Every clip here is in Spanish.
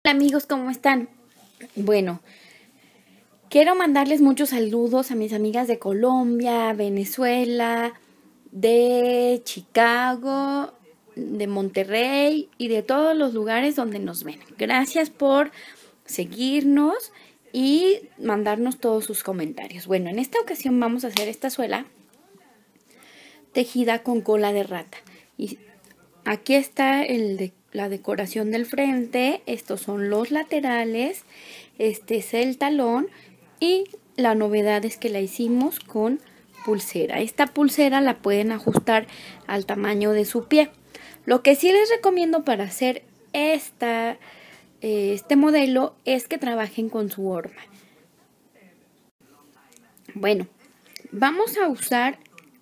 Hola amigos, ¿cómo están? Bueno, quiero mandarles muchos saludos a mis amigas de Colombia, Venezuela, de Chicago, de Monterrey y de todos los lugares donde nos ven. Gracias por seguirnos y mandarnos todos sus comentarios. Bueno, en esta ocasión vamos a hacer esta suela tejida con cola de rata. Y aquí está la decoración del frente, estos son los laterales, este es el talón y la novedad es que la hicimos con pulsera. Esta pulsera la pueden ajustar al tamaño de su pie. Lo que sí les recomiendo para hacer este modelo es que trabajen con su horma. Bueno, vamos a usar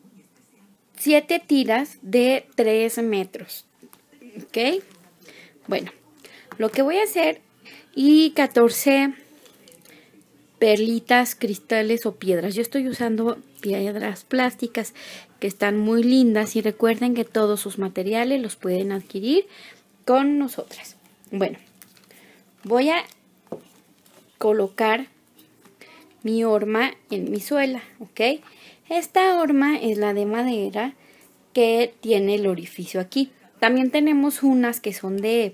7 tiras de 3 metros. ¿Ok? Bueno, lo que voy a hacer y 14 perlitas, cristales o piedras. Yo estoy usando piedras plásticas que están muy lindas y recuerden que todos sus materiales los pueden adquirir con nosotras. Bueno, voy a colocar mi horma en mi suela, ¿ok? Esta horma es la de madera que tiene el orificio aquí. También tenemos unas que son de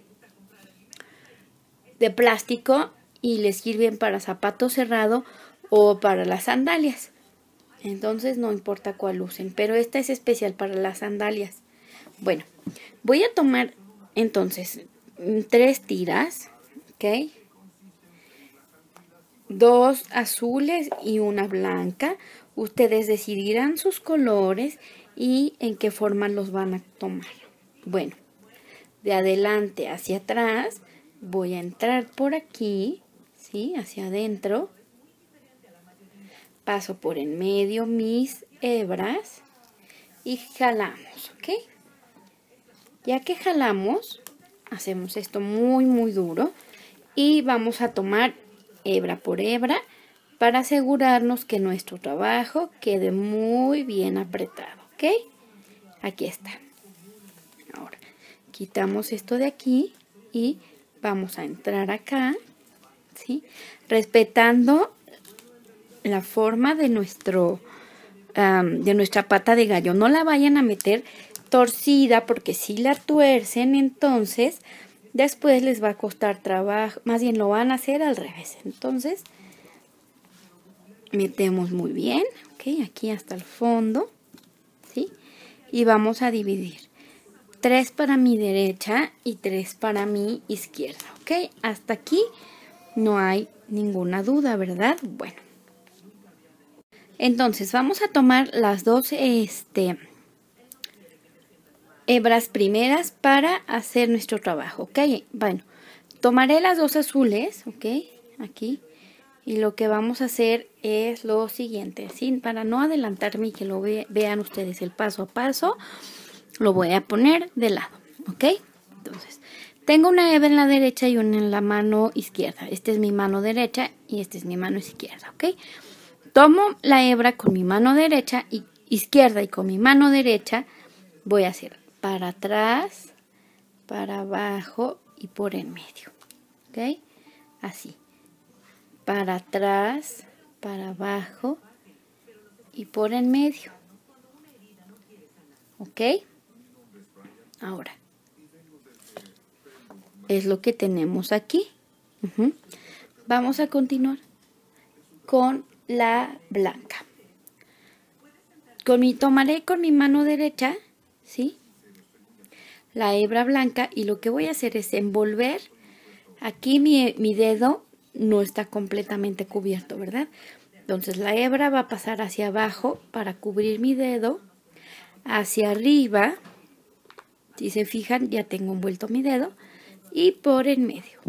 plástico y les sirven para zapato cerrado o para las sandalias. Entonces no importa cuál usen, pero esta es especial para las sandalias. Bueno, voy a tomar entonces 3 tiras, ¿ok? 2 azules y una blanca. Ustedes decidirán sus colores y en qué forma los van a tomar. Bueno, de adelante hacia atrás voy a entrar por aquí, ¿sí? Hacia adentro. Paso por en medio mis hebras y jalamos, ¿ok? Ya que jalamos, hacemos esto muy duro y vamos a tomar hebra por hebra para asegurarnos que nuestro trabajo quede muy bien apretado, ¿ok? Aquí está. Ahora, quitamos esto de aquí y vamos a entrar acá, ¿sí? Respetando la forma de nuestra pata de gallo. No la vayan a meter torcida porque si la tuercen, entonces después les va a costar trabajo. Más bien lo van a hacer al revés. Entonces, metemos muy bien, ¿ok? Aquí hasta el fondo, ¿sí? Y vamos a dividir. 3 para mi derecha y 3 para mi izquierda, ¿ok? Hasta aquí no hay ninguna duda, ¿verdad? Bueno. Entonces vamos a tomar las dos hebras primeras para hacer nuestro trabajo, ¿ok? Bueno, tomaré las 2 azules, ¿ok? Aquí. Y lo que vamos a hacer es lo siguiente, ¿sí? Para no adelantarme y que lo vean ustedes el paso a paso, lo voy a poner de lado, ¿ok? Entonces, tengo una hebra en la derecha y una en la mano izquierda. Esta es mi mano derecha y esta es mi mano izquierda, ¿ok? Tomo la hebra con mi mano derecha y izquierda y con mi mano derecha voy a hacer para atrás, para abajo y por en medio, ¿ok? Así, para atrás, para abajo y por en medio, ¿ok? Ahora, es lo que tenemos aquí. Vamos a continuar con la blanca. Tomaré con mi mano derecha, ¿sí? La hebra blanca y lo que voy a hacer es envolver. Aquí mi dedo no está completamente cubierto, ¿verdad? Entonces la hebra va a pasar hacia abajo para cubrir mi dedo, hacia arriba. Si se fijan, ya tengo envuelto mi dedo y por en medio.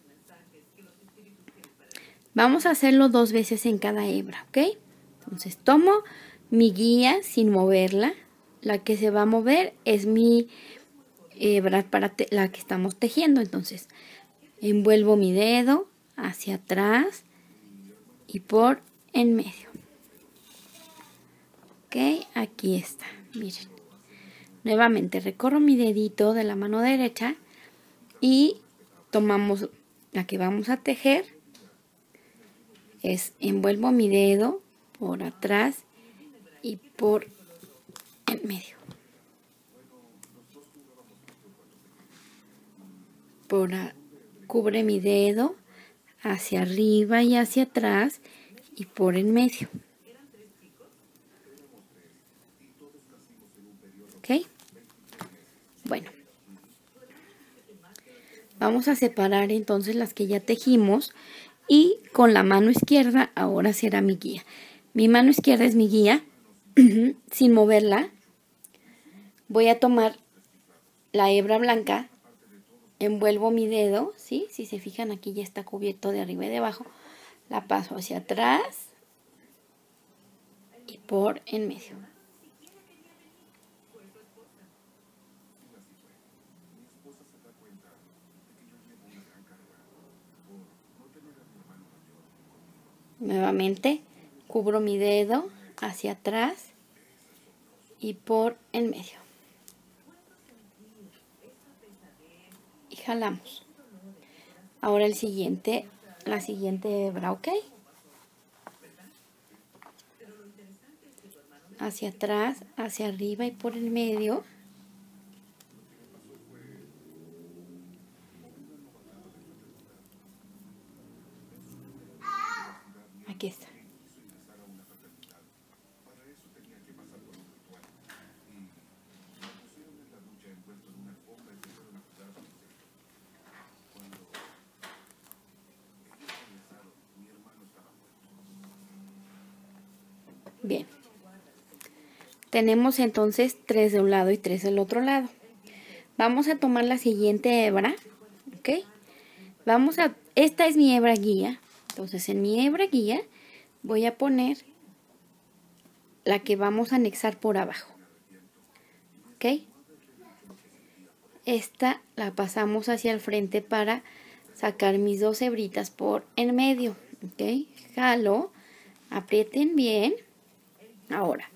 Vamos a hacerlo 2 veces en cada hebra, ¿ok? Entonces tomo mi guía sin moverla. La que se va a mover es mi hebra para la que estamos tejiendo. Entonces envuelvo mi dedo hacia atrás y por en medio. Ok, aquí está, miren. Nuevamente recorro mi dedito de la mano derecha y tomamos la que vamos a tejer es envuelvo mi dedo por atrás y por en medio. Cubre mi dedo hacia arriba y hacia atrás y por en medio. ¿Ok? Bueno. Vamos a separar entonces las que ya tejimos y con la mano izquierda ahora será mi guía. Mi mano izquierda es mi guía, sin moverla. Voy a tomar la hebra blanca, envuelvo mi dedo, ¿sí? Si se fijan aquí ya está cubierto de arriba y de abajo. La paso hacia atrás y por en medio. Nuevamente cubro mi dedo hacia atrás y por en medio. Y jalamos. Ahora la siguiente hebra, ¿ok? Hacia atrás, hacia arriba y por el medio. Aquí está. Bien. Tenemos entonces 3 de un lado y 3 del otro lado. Vamos a tomar la siguiente hebra, ¿ok? Esta es mi hebra guía. Entonces en mi hebra guía voy a poner la que vamos a anexar por abajo, ¿ok? Esta la pasamos hacia el frente para sacar mis 2 hebritas por en medio, ¿ok? Jalo, aprieten bien. Ahora,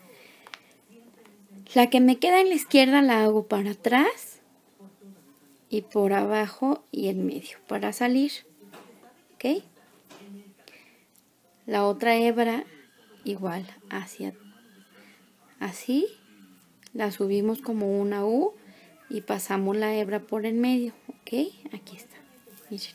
la que me queda en la izquierda la hago para atrás y por abajo y en medio para salir, ¿ok? La otra hebra igual así, la subimos como una U y pasamos la hebra por en medio, ¿ok? Aquí está, miren.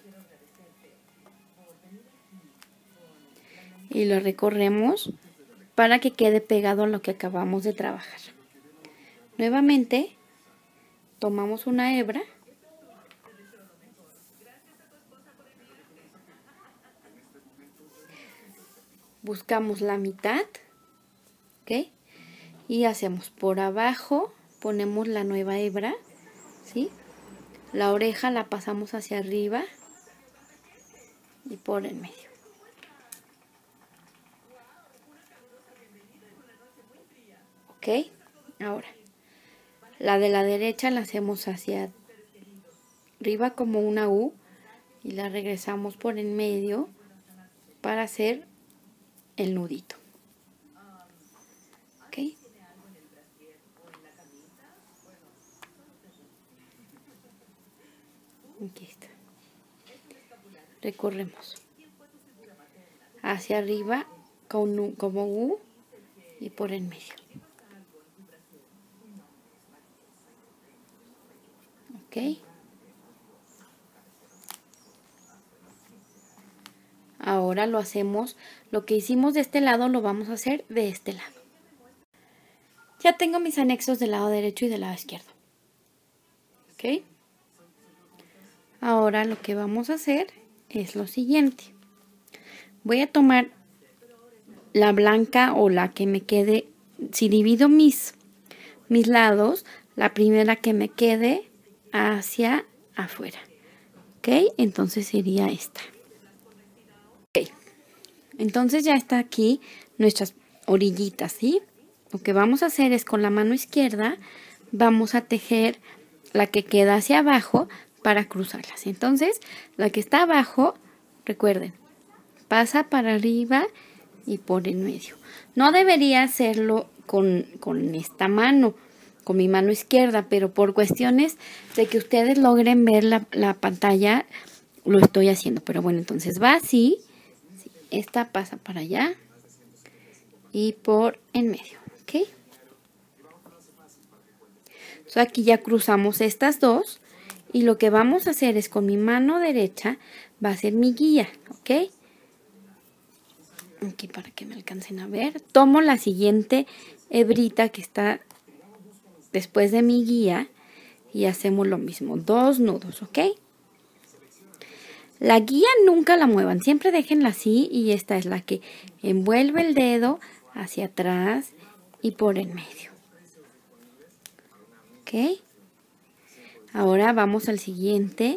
Y lo recorremos para que quede pegado a lo que acabamos de trabajar. Nuevamente, tomamos una hebra. Buscamos la mitad, ¿ok? Y hacemos por abajo, ponemos la nueva hebra, ¿sí? La oreja la pasamos hacia arriba y por el medio. ¿Ok? Ahora, la de la derecha la hacemos hacia arriba como una U y la regresamos por en medio para hacer el nudito. ¿Ok? Aquí está. Recorremos hacia arriba como U y por en medio. ¿Ok? Ahora lo hacemos, lo que hicimos de este lado lo vamos a hacer de este lado. Ya tengo mis anexos del lado derecho y del lado izquierdo. ¿Ok? Ahora lo que vamos a hacer es lo siguiente. Voy a tomar la blanca o la que me quede, si divido mis lados, la primera que me quede hacia afuera. ¿Ok? Entonces sería esta. Ok. Entonces ya está aquí nuestras orillitas, ¿sí? Lo que vamos a hacer es con la mano izquierda, vamos a tejer la que queda hacia abajo para cruzarlas. Entonces, la que está abajo, recuerden, pasa para arriba y por en medio. No debería hacerlo con esta mano, con mi mano izquierda, pero por cuestiones de que ustedes logren ver la pantalla, lo estoy haciendo. Pero bueno, entonces va así. Sí, esta pasa para allá y por en medio, ¿ok? Entonces aquí ya cruzamos estas dos y lo que vamos a hacer es con mi mano derecha va a ser mi guía, ¿ok? Aquí para que me alcancen a ver. Tomo la siguiente hebrita que está después de mi guía y hacemos lo mismo, 2 nudos, ¿ok? La guía nunca la muevan, siempre déjenla así y esta es la que envuelve el dedo hacia atrás y por en medio. ¿Ok? Ahora vamos al siguiente.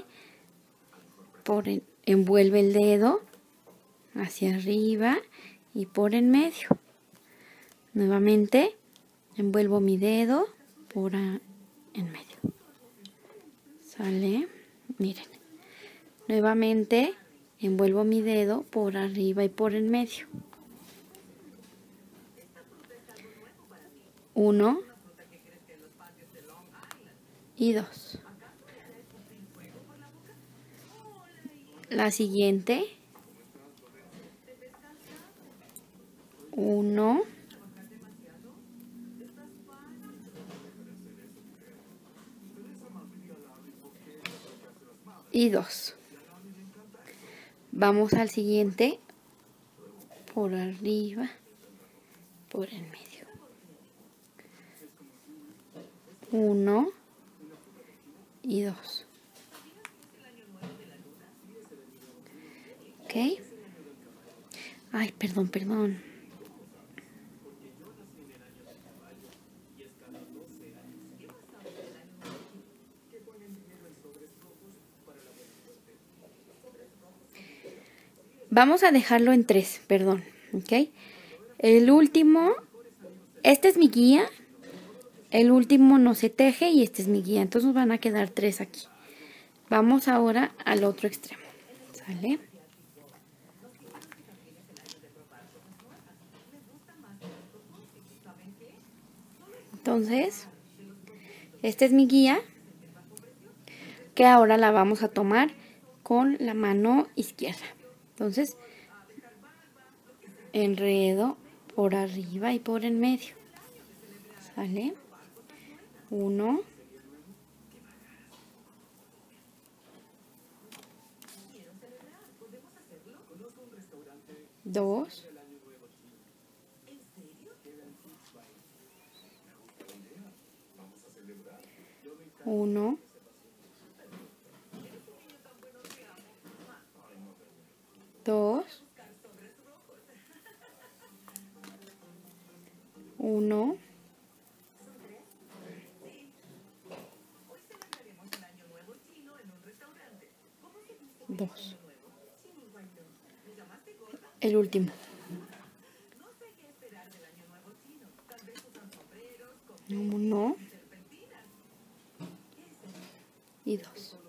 Envuelve el dedo hacia arriba y por en medio. Nuevamente envuelvo mi dedo por en medio. ¿Sale? Miren. Nuevamente envuelvo mi dedo por arriba y por en medio. 1 y 2. La siguiente. 1 y 2. Vamos al siguiente por arriba, por el medio. 1 y 2. ¿Ok? Ay, perdón. Vamos a dejarlo en 3, perdón. ¿Ok? El último, este es mi guía. El último no se teje y este es mi guía. Entonces nos van a quedar 3 aquí. Vamos ahora al otro extremo. ¿Sale? Entonces, esta es mi guía, que ahora la vamos a tomar con la mano izquierda. Entonces, enredo por arriba y por en medio. ¿Sale? 1. 2. 1. 2. 1. 2. El último. 1 y 2.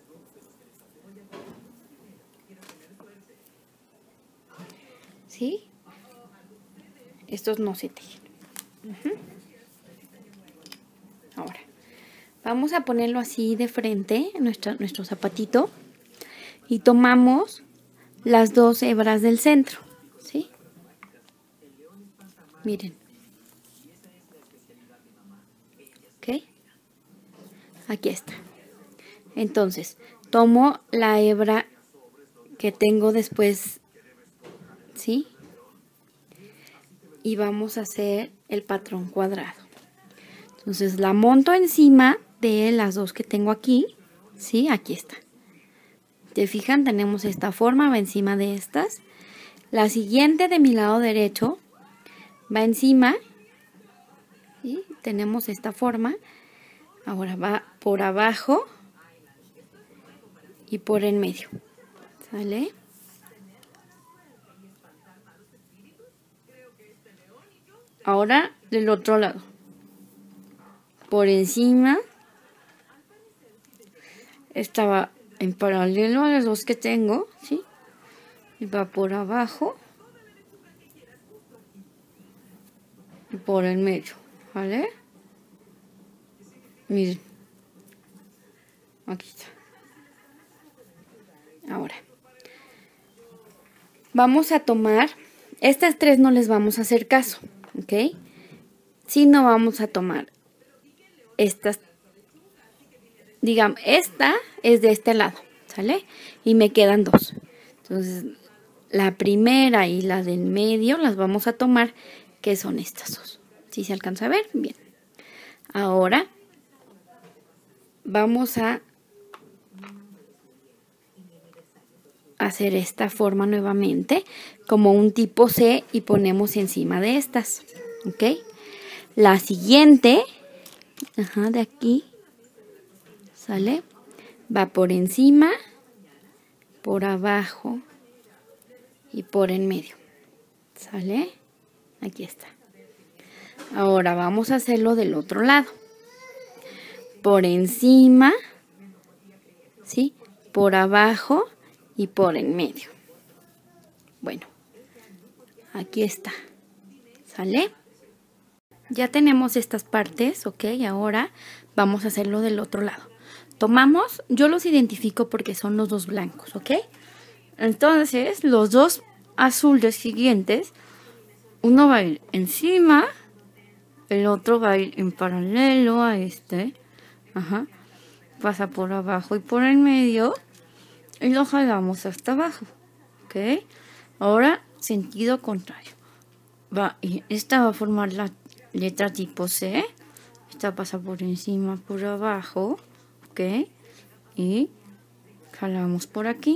¿Sí? Estos no se tejen. Ahora, vamos a ponerlo así de frente, nuestro zapatito, y tomamos las 2 hebras del centro, ¿sí? Miren. ¿Ok? Aquí está. Entonces, tomo la hebra que tengo después, ¿sí? Y vamos a hacer el patrón cuadrado. Entonces, la monto encima de las 2 que tengo aquí, ¿sí? Aquí está. ¿Te fijan? Tenemos esta forma, va encima de estas. La siguiente de mi lado derecho va encima, ¿sí? Tenemos esta forma. Ahora va por abajo y por en medio. ¿Sale? Ahora del otro lado. Por encima. Esta va en paralelo a las 2 que tengo, ¿sí? Y va por abajo y por el medio, ¿vale? Miren. Aquí está. Ahora, vamos a tomar, estas 3 no les vamos a hacer caso, ¿ok? Si no vamos a tomar estas, digamos, esta es de este lado, ¿sale? Y me quedan 2. Entonces, la primera y la del medio las vamos a tomar, que son estas 2. ¿Sí se alcanza a ver? Bien. Ahora, vamos a hacer esta forma nuevamente, como un tipo C, y ponemos encima de estas, ¿ok? La siguiente, de aquí, ¿sale? Va por encima, por abajo y por en medio, ¿sale? Aquí está. Ahora vamos a hacerlo del otro lado. Por encima, ¿sí? Por abajo y por en medio. Bueno, aquí está, ¿sale? Ya tenemos estas partes, ¿ok? Ahora vamos a hacerlo del otro lado. Tomamos, yo los identifico porque son los 2 blancos, ¿ok? Entonces, los 2 azules siguientes, uno va a ir encima, el otro va a ir en paralelo a este. Pasa por abajo y por el medio y lo jalamos hasta abajo, ¿ok? Ahora, sentido contrario. Esta va a formar la letra tipo C. Esta pasa por encima, por abajo, ¿ok? Y jalamos por aquí.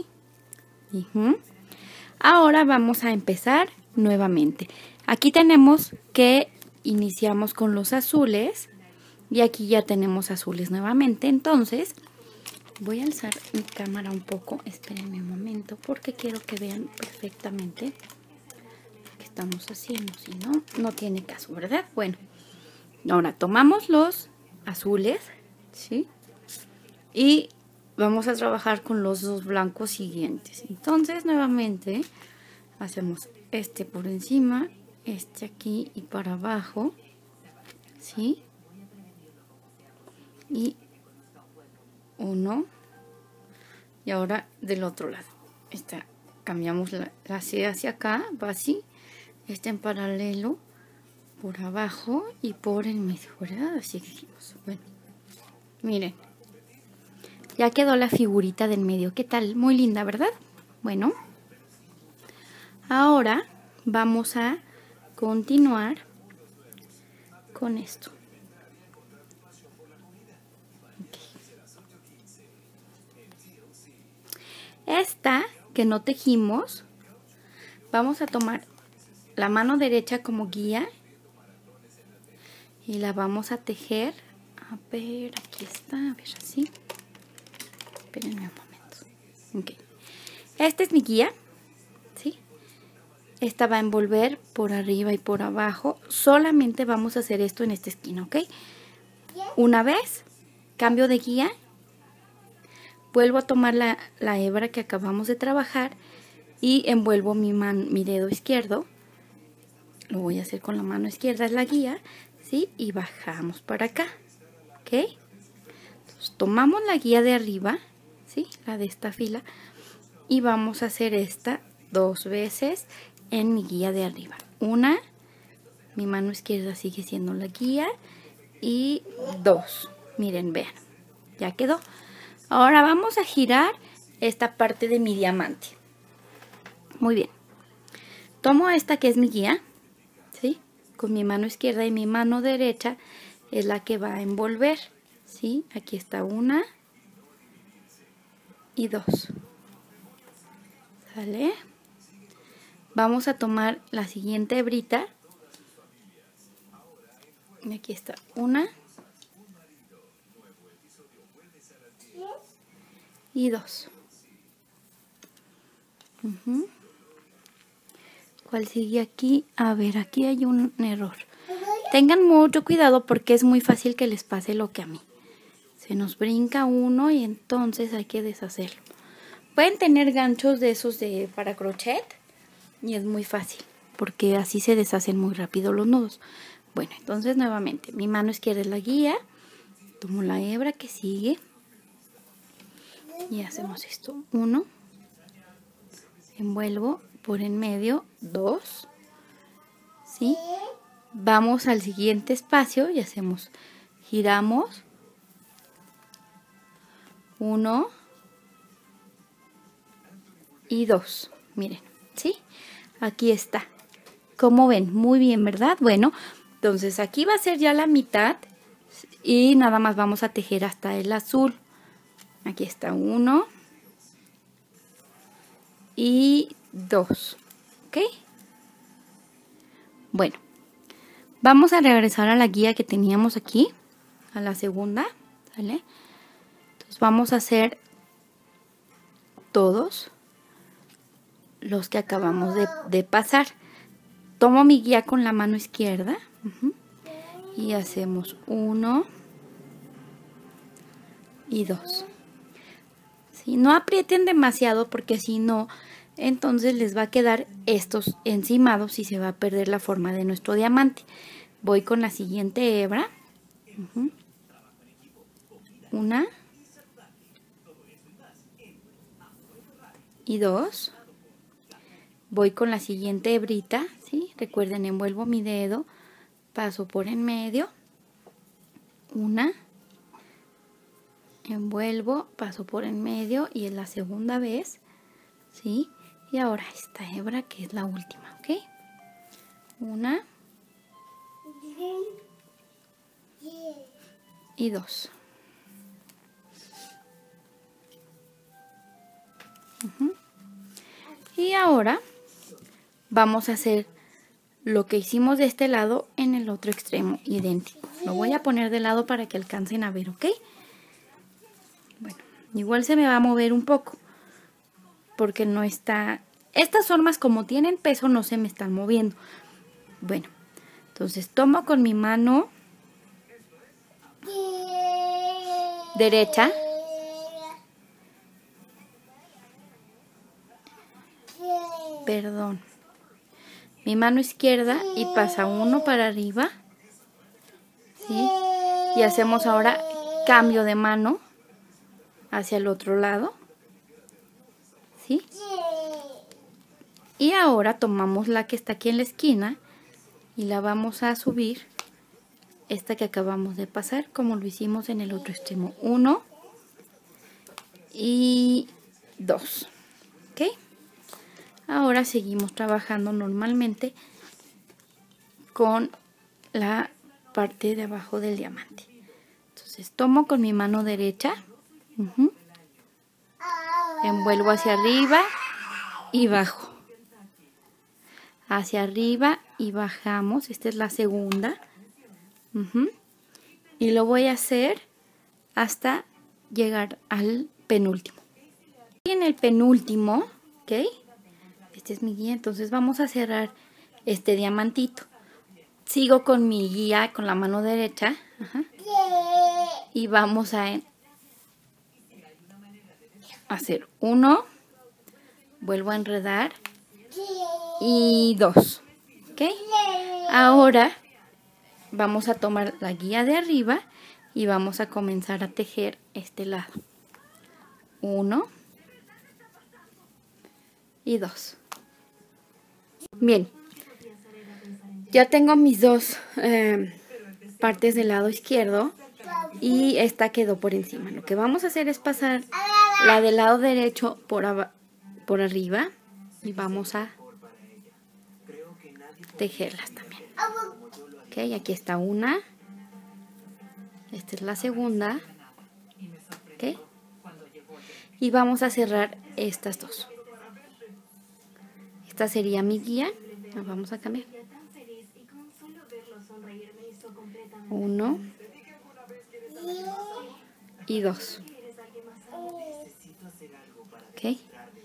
Ahora vamos a empezar nuevamente. Aquí tenemos que iniciamos con los azules y aquí ya tenemos azules nuevamente. Entonces, voy a alzar mi cámara un poco. Espérenme un momento porque quiero que vean perfectamente lo que estamos haciendo. Si no, no tiene caso, ¿verdad? Bueno, ahora tomamos los azules, ¿sí? Y vamos a trabajar con los 2 blancos siguientes. Entonces, nuevamente, hacemos este por encima, este aquí y para abajo, ¿sí? Y uno. Y ahora del otro lado. Cambiamos la C hacia acá, va así. Este en paralelo, por abajo y por el medio, ¿verdad? Así que dijimos. Bueno, miren. Ya quedó la figurita del medio. ¿Qué tal? Muy linda, ¿verdad? Bueno. Ahora vamos a continuar con esto. Esta que no tejimos, vamos a tomar la mano derecha como guía y la vamos a tejer. A ver, aquí está, a ver, así. Espérenme un momento. Ok. Esta es mi guía, ¿sí? Esta va a envolver por arriba y por abajo. Solamente vamos a hacer esto en esta esquina, ¿ok? Una vez, cambio de guía. Vuelvo a tomar la hebra que acabamos de trabajar y envuelvo mi dedo izquierdo. Lo voy a hacer con la mano izquierda, es la guía, ¿sí? Y bajamos para acá, ¿ok? Entonces, tomamos la guía de arriba, ¿sí? La de esta fila. Y vamos a hacer esta 2 veces en mi guía de arriba. Una, mi mano izquierda sigue siendo la guía. Y 2. Miren, vean, ya quedó. Ahora vamos a girar esta parte de mi diamante. Muy bien. Tomo esta que es mi guía, ¿sí? Con mi mano izquierda y mi mano derecha es la que va a envolver, ¿sí? Aquí está 1 y 2. ¿Sale? Vamos a tomar la siguiente hebrita. Y aquí está 1 y 2. ¿Cuál sigue aquí? A ver, aquí hay un error. Tengan mucho cuidado porque es muy fácil que les pase lo que a mí. Se nos brinca uno y entonces hay que deshacerlo. Pueden tener ganchos de esos para crochet y es muy fácil porque así se deshacen muy rápido los nudos. Bueno, entonces nuevamente mi mano izquierda es la guía. Tomo la hebra que sigue y hacemos esto. 1 envuelvo por en medio 2, ¿sí? Vamos al siguiente espacio y hacemos, giramos 1 y 2, miren, ¿sí? Aquí está. Como ven, muy bien, ¿verdad? Bueno, entonces aquí va a ser ya la mitad y nada más vamos a tejer hasta el azul. Aquí está 1 y 2, ¿ok? Bueno, vamos a regresar a la guía que teníamos aquí, a la segunda, ¿vale? Entonces vamos a hacer todos los que acabamos de pasar. Tomo mi guía con la mano izquierda y hacemos 1 y 2. ¿Sí? No aprieten demasiado porque si no, entonces les va a quedar estos encimados y se va a perder la forma de nuestro diamante. Voy con la siguiente hebra. 1 y 2. Voy con la siguiente hebrita, ¿sí? Recuerden, envuelvo mi dedo, paso por en medio, 1, envuelvo, paso por en medio y es la segunda vez, ¿sí? Y ahora esta hebra que es la última, ¿ok? 1 y 2. Y ahora vamos a hacer lo que hicimos de este lado en el otro extremo, idéntico. Lo voy a poner de lado para que alcancen a ver, ¿ok? Bueno, igual se me va a mover un poco, porque no está... Estas formas como tienen peso no se me están moviendo. Bueno, entonces tomo con mi mano derecha. Perdón. Mi mano izquierda y pasa 1 para arriba, ¿sí? Y hacemos ahora cambio de mano hacia el otro lado, ¿sí? Y ahora tomamos la que está aquí en la esquina y la vamos a subir, esta que acabamos de pasar, como lo hicimos en el otro extremo. 1 y 2, ¿ok? Ahora seguimos trabajando normalmente con la parte de abajo del diamante. Entonces tomo con mi mano derecha, envuelvo hacia arriba y bajo. Hacia arriba y bajamos. Esta es la segunda. Y lo voy a hacer hasta llegar al penúltimo. Y en el penúltimo, ¿ok? Este es mi guía, entonces vamos a cerrar este diamantito. Sigo con mi guía con la mano derecha. Y vamos a hacer 1, vuelvo a enredar y 2, ¿ok? Ahora vamos a tomar la guía de arriba y vamos a comenzar a tejer este lado. 1 y 2. Bien, ya tengo mis dos partes del lado izquierdo y esta quedó por encima. Lo que vamos a hacer es pasar la del lado derecho por arriba y vamos a tejerlas también. Ok, aquí está una. Esta es la segunda. Ok. Y vamos a cerrar estas dos. Esta sería mi guía. Nos vamos a cambiar. 1 y 2. Ok.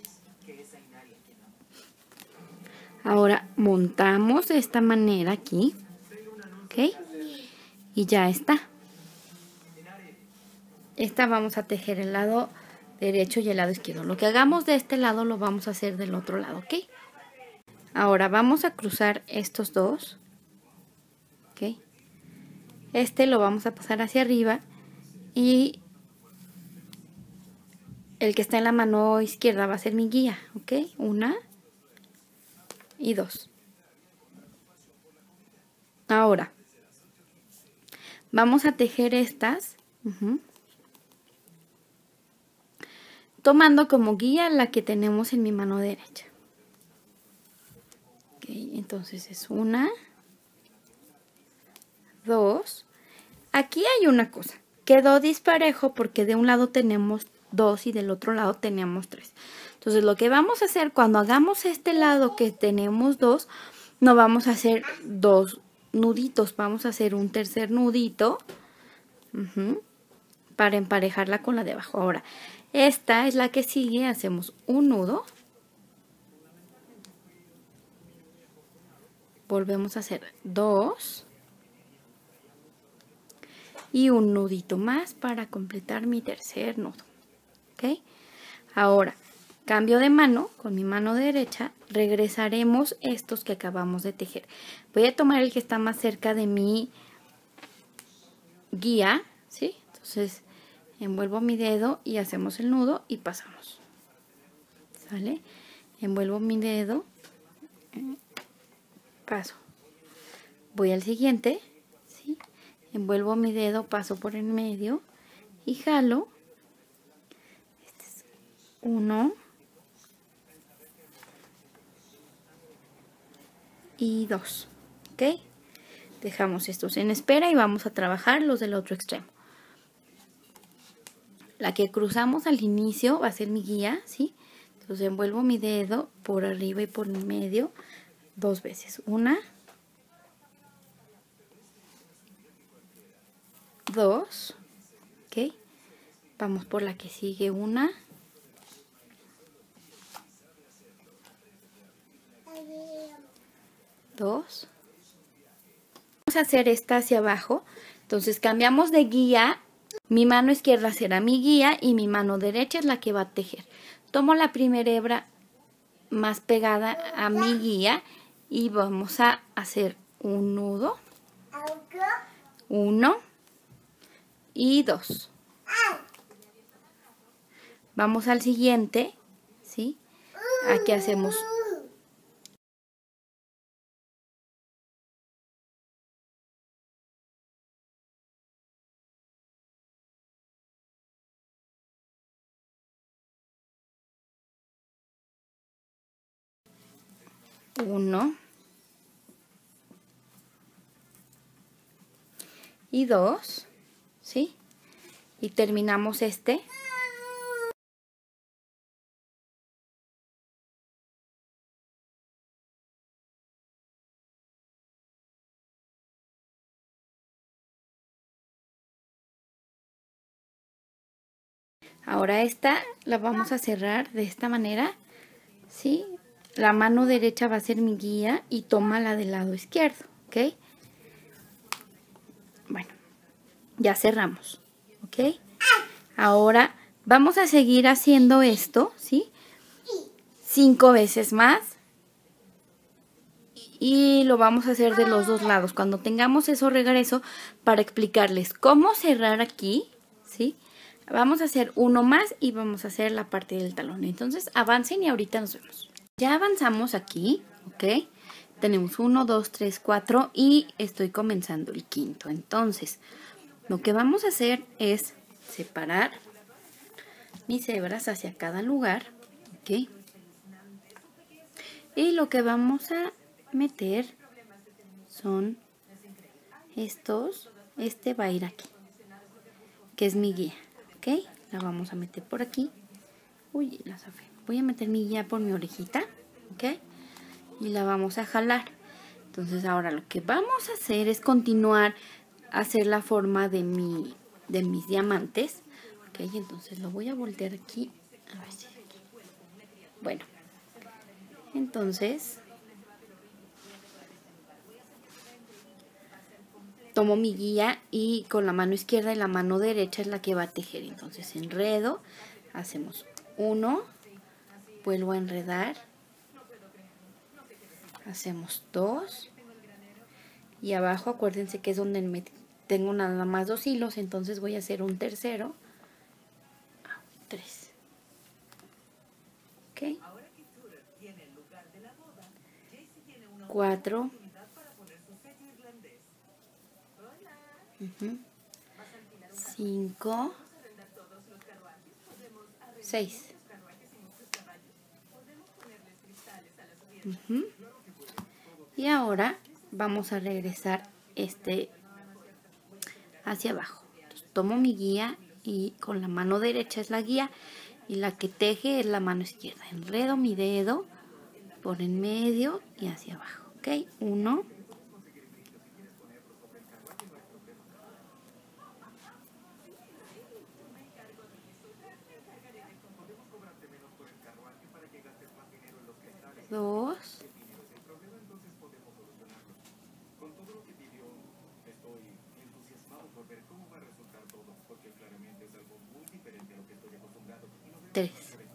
Ahora montamos de esta manera aquí. Ok. Y ya está. Esta vamos a tejer el lado derecho y el lado izquierdo. Lo que hagamos de este lado lo vamos a hacer del otro lado, ¿ok? Ahora vamos a cruzar estos dos. ¿Ok? Este lo vamos a pasar hacia arriba y el que está en la mano izquierda va a ser mi guía, ¿ok? 1 y 2. Ahora, vamos a tejer estas, tomando como guía la que tenemos en mi mano derecha. Ok, entonces es 1, 2. Aquí hay una cosa, quedó disparejo porque de un lado tenemos 2 y del otro lado tenemos 3. Entonces lo que vamos a hacer cuando hagamos este lado que tenemos 2, no vamos a hacer 2 nuditos, vamos a hacer un tercer nudito para emparejarla con la de abajo. Ahora, esta es la que sigue, hacemos un nudo, volvemos a hacer 2 y un nudito más para completar mi tercer nudo. ¿Ok? Ahora, cambio de mano, con mi mano derecha, regresaremos estos que acabamos de tejer. Voy a tomar el que está más cerca de mi guía, ¿sí? Entonces, envuelvo mi dedo y hacemos el nudo y pasamos. ¿Sale? Envuelvo mi dedo, paso. Voy al siguiente, ¿sí? Envuelvo mi dedo, paso por el medio y jalo. Este es 1 y 2, ¿ok? Dejamos estos en espera y vamos a trabajar los del otro extremo. La que cruzamos al inicio va a ser mi guía, ¿sí? Entonces envuelvo mi dedo por arriba y por el medio 2 veces. 1, 2, ¿ok? Vamos por la que sigue. 1, 2. Vamos a hacer esta hacia abajo. Entonces cambiamos de guía. Mi mano izquierda será mi guía y mi mano derecha es la que va a tejer. Tomo la primera hebra más pegada a mi guía y vamos a hacer un nudo. 1 y 2. Vamos al siguiente, ¿sí? Aquí hacemos 1 y 2, ¿sí? Y terminamos este. Ahora esta la vamos a cerrar de esta manera, ¿sí? La mano derecha va a ser mi guía y toma la del lado izquierdo, ¿ok? Bueno, ya cerramos, ¿ok? Ahora vamos a seguir haciendo esto, ¿sí? 5 veces más. Y lo vamos a hacer de los dos lados. Cuando tengamos eso regreso para explicarles cómo cerrar aquí, ¿sí? Vamos a hacer uno más y vamos a hacer la parte del talón. Entonces avancen y ahorita nos vemos. Ya avanzamos aquí, ¿ok? Tenemos 1, 2, 3, 4 y estoy comenzando el quinto. Entonces, lo que vamos a hacer es separar mis hebras hacia cada lugar, ¿ok? Y lo que vamos a meter son estos. Este va a ir aquí, que es mi guía, ¿ok? La vamos a meter por aquí. Uy, la zafé. Voy a meter mi guía por mi orejita, ¿ok? Y la vamos a jalar. Entonces ahora lo que vamos a hacer es continuar a hacer la forma de mis diamantes, ¿ok? Entonces lo voy a voltear aquí. A ver si aquí. Bueno, entonces tomo mi guía y con la mano izquierda y la mano derecha es la que va a tejer. Entonces enredo, hacemos 1, vuelvo a enredar, hacemos 2 y abajo acuérdense que es donde tengo nada más 2 hilos, entonces voy a hacer un tercero, 3. ¿ok? 4, 5, 6. Y ahora vamos a regresar hacia abajo. Entonces, tomo mi guía y con la mano derecha es la guía y la que teje es la mano izquierda. Enredo mi dedo por en medio y hacia abajo. ¿Ok? 1, 2, 3.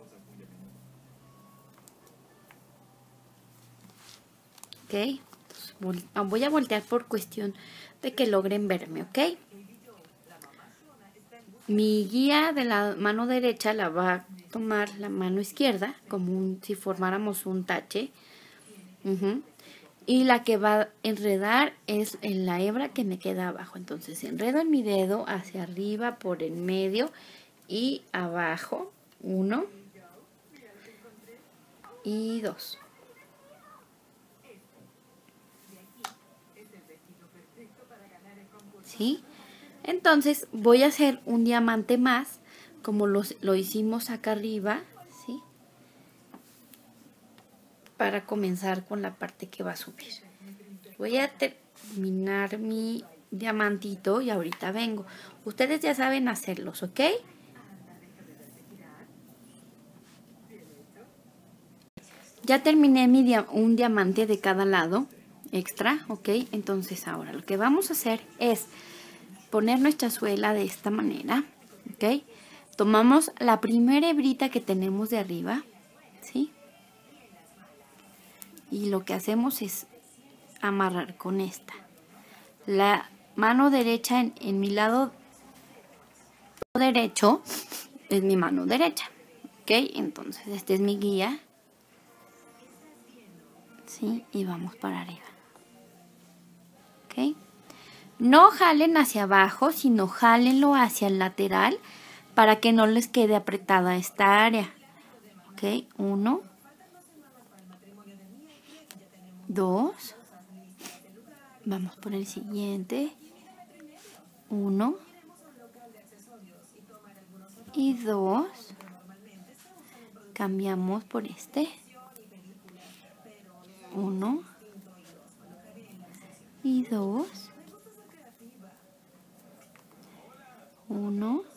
¿Ok? Entonces, voy a voltear por cuestión de que logren verme, ¿ok? Mi guía de la mano derecha la va a tomar la mano izquierda, como si formáramos un tache. Y la que va a enredar es en la hebra que me queda abajo. Entonces enredo en mi dedo hacia arriba, por en medio y abajo. 1 y 2. ¿Sí? Entonces voy a hacer un diamante más, como lo hicimos acá arriba, ¿sí? Para comenzar con la parte que va a subir. Voy a terminar mi diamantito y ahorita vengo. Ustedes ya saben hacerlos, ¿ok? Ya terminé un diamante de cada lado extra, ¿ok? Entonces ahora lo que vamos a hacer es poner nuestra suela de esta manera, ¿ok? Tomamos la primera hebrita que tenemos de arriba, ¿sí? Y lo que hacemos es amarrar con esta. La mano derecha en mi lado derecho es mi mano derecha, ¿ok? Entonces este es mi guía, ¿sí? Y vamos para arriba, ¿ok? No jalen hacia abajo, sino jálenlo hacia el lateral para que no les quede apretada esta área. ¿Ok? 1, 2. Vamos por el siguiente. 1 y 2. Cambiamos por este. 1 y 2. 1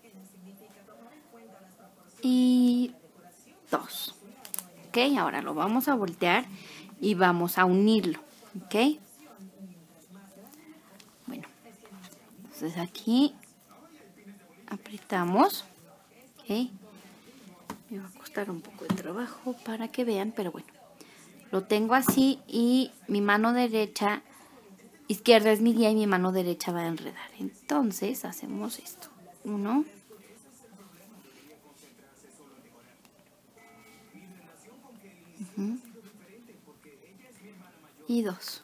y 2. ¿Ok? Ahora lo vamos a voltear y vamos a unirlo. ¿Ok? Bueno, entonces aquí apretamos. ¿Ok? Me va a costar un poco de trabajo para que vean, pero bueno. Lo tengo así y mi mano derecha, izquierda es mi guía y mi mano derecha va a enredar. Entonces hacemos esto. 1. Y 2.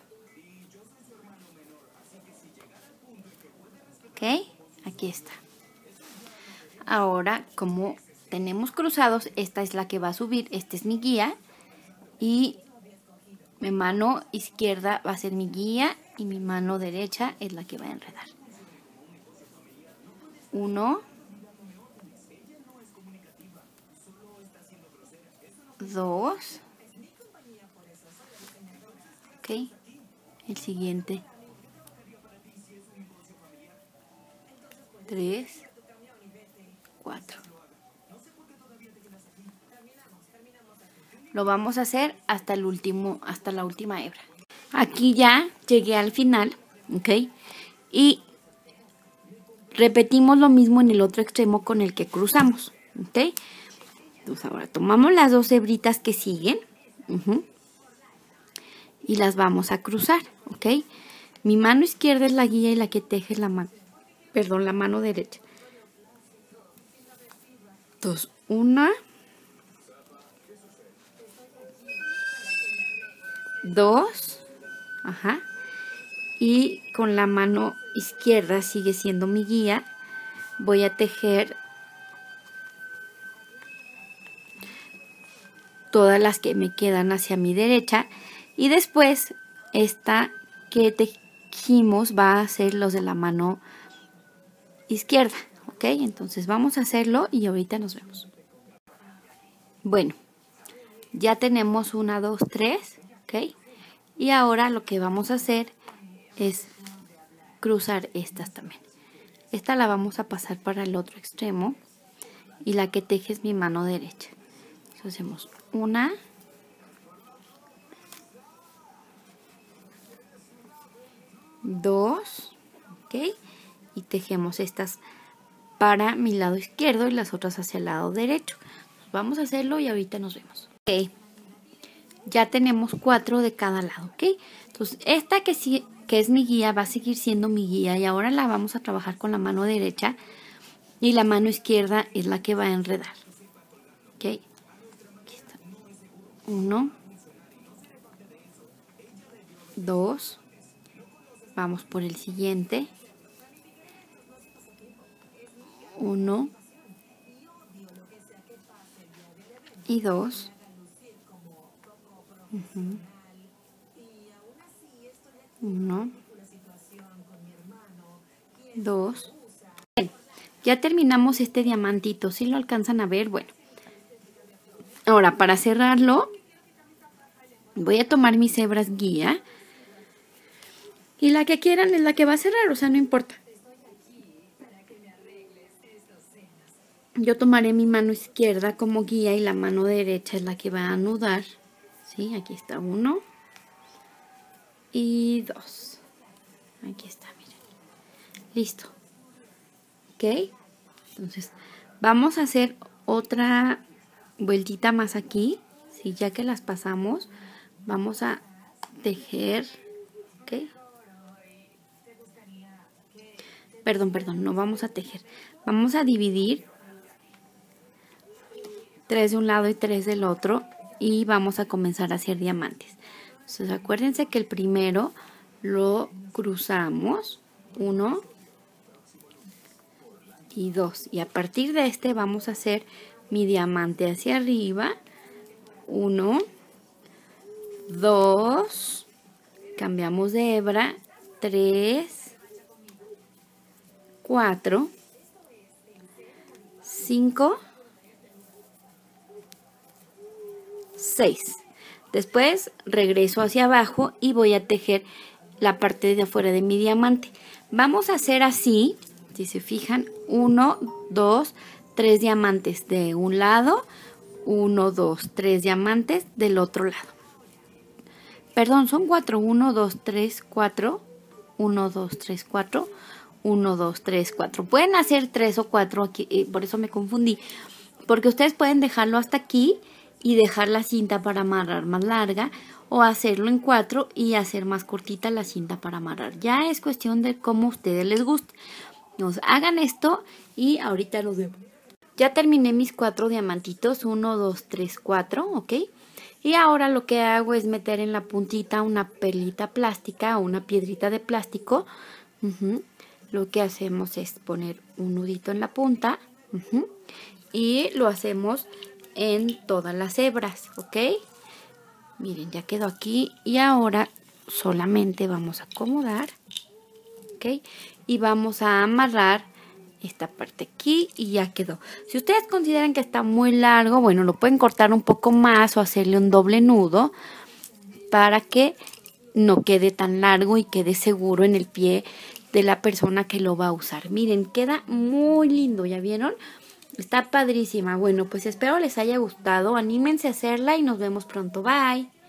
¿Ok? Aquí está. Ahora, como tenemos cruzados, esta es la que va a subir. Esta es mi guía. Y mi mano izquierda va a ser mi guía y mi mano derecha es la que va a enredar. 1, 2. Ok. El siguiente. 3, 4. Lo vamos a hacer hasta la última hebra. Aquí ya llegué al final, ¿ok? Y repetimos lo mismo en el otro extremo con el que cruzamos, ¿ok? Entonces ahora tomamos las 2 hebritas que siguen y las vamos a cruzar, ¿ok? Mi mano izquierda es la guía y la que teje es la mano derecha. Entonces, 1, 2, ajá, y con la mano izquierda sigue siendo mi guía, voy a tejer todas las que me quedan hacia mi derecha y después esta que tejimos va a ser los de la mano izquierda, ¿ok? Entonces vamos a hacerlo y ahorita nos vemos. Bueno, ya tenemos 1, 2, 3, ¿ok? Y ahora lo que vamos a hacer es cruzar estas también. Esta la vamos a pasar para el otro extremo y la que teje es mi mano derecha. Entonces hacemos 1, 2, ¿ok? Y tejemos estas para mi lado izquierdo y las otras hacia el lado derecho. Vamos a hacerlo y ahorita nos vemos. Ok, ya tenemos 4 de cada lado, ¿ok? Entonces esta que es mi guía va a seguir siendo mi guía y ahora la vamos a trabajar con la mano derecha y la mano izquierda es la que va a enredar. ¿Ok? Aquí está. 1, 2, vamos por el siguiente. 1 y 2. 1, 2. Bien, ya terminamos este diamantito. ¿Sí lo alcanzan a ver? Bueno. Ahora, para cerrarlo, voy a tomar mis hebras guía. Y la que quieran es la que va a cerrar, o sea, no importa. Yo tomaré mi mano izquierda como guía y la mano derecha es la que va a anudar. ¿Sí? Aquí está 1 y 2. Aquí está, miren. Listo. ¿Ok? Entonces, vamos a hacer otra vueltita más aquí. ¿Sí? Ya que las pasamos, vamos a tejer. ¿Ok? Perdón, no vamos a tejer. Vamos a dividir 3 de un lado y 3 del otro y vamos a comenzar a hacer diamantes. Entonces acuérdense que el primero lo cruzamos 1 y 2 y a partir de este vamos a hacer mi diamante hacia arriba. 1, 2, cambiamos de hebra, 3, 4, 5, 6. Después regreso hacia abajo y voy a tejer la parte de afuera de mi diamante. Vamos a hacer así, si se fijan, 1, 2, 3 diamantes de un lado, 1, 2, 3 diamantes del otro lado. Perdón, son 4, 1, 2, 3, 4, 1, 2, 3, 4, 1, 2, 3, 4. Pueden hacer 3 o 4 aquí, por eso me confundí, porque ustedes pueden dejarlo hasta aquí y dejar la cinta para amarrar más larga o hacerlo en 4 y hacer más cortita la cinta para amarrar. Ya es cuestión de cómo a ustedes les guste. Entonces, hagan esto y ahorita los veo. Ya terminé mis 4 diamantitos, 1, 2, 3, 4, ¿ok? Y ahora lo que hago es meter en la puntita una perlita plástica o una piedrita de plástico. Lo que hacemos es poner un nudito en la punta y lo hacemos en todas las hebras, ¿ok? Miren, ya quedó aquí y ahora solamente vamos a acomodar, ¿ok? Y vamos a amarrar esta parte aquí y ya quedó. Si ustedes consideran que está muy largo, bueno, lo pueden cortar un poco más o hacerle un doble nudo para que no quede tan largo y quede seguro en el pie de la persona que lo va a usar. Miren, queda muy lindo, ¿ya vieron? Está padrísima. Bueno, pues espero les haya gustado. Anímense a hacerla y nos vemos pronto. Bye.